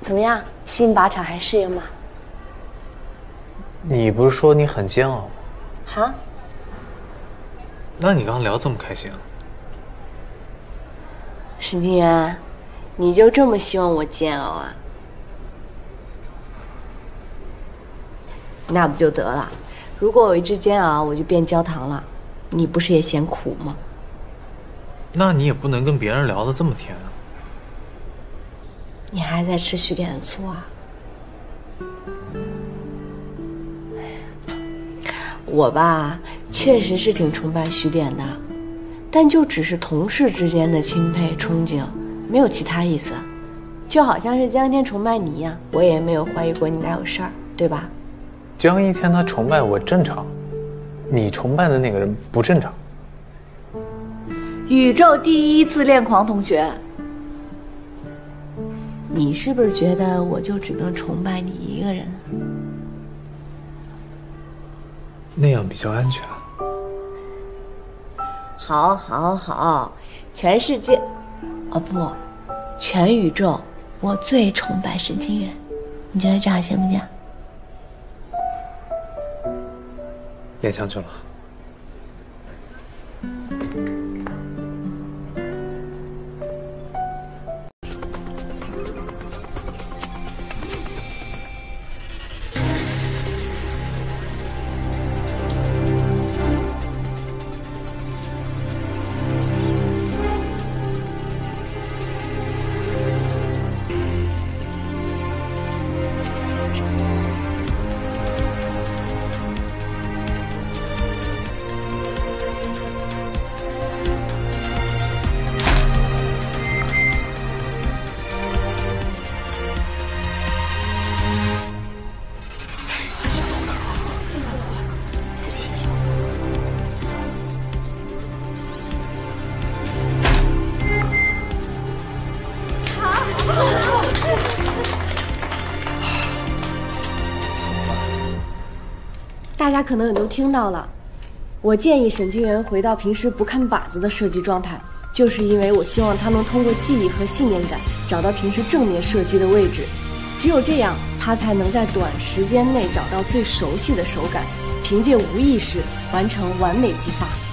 怎么样？新靶场还适应吗？ 你不是说你很煎熬吗？ 哈？ 那你刚刚聊这么开心啊？ 沈清源，你就这么希望我煎熬啊？那不就得了？如果我一直煎熬，我就变焦糖了，你不是也嫌苦吗？ 那你也不能跟别人聊得这么甜啊。 你还在吃徐点的醋啊？我吧，确实是挺崇拜徐点的，但就只是同事之间的钦佩憧憬，没有其他意思。就好像是江一天崇拜你一样，我也没有怀疑过你俩有事儿，对吧？ 江一天他崇拜我正常，你崇拜的那个人不正常。 宇宙第一自恋狂同学，你是不是觉得我就只能崇拜你一个人？ 那样比较安全。 好，好，好，全世界，哦不，全宇宙，我最崇拜沈清源，你觉得这样行不行？ 勉强去了。 大家可能也都听到了，我建议沈清源回到平时不看靶子的射击状态，就是因为我希望他能通过记忆和信念感找到平时正面射击的位置，只有这样，他才能在短时间内找到最熟悉的手感，凭借无意识完成完美击发。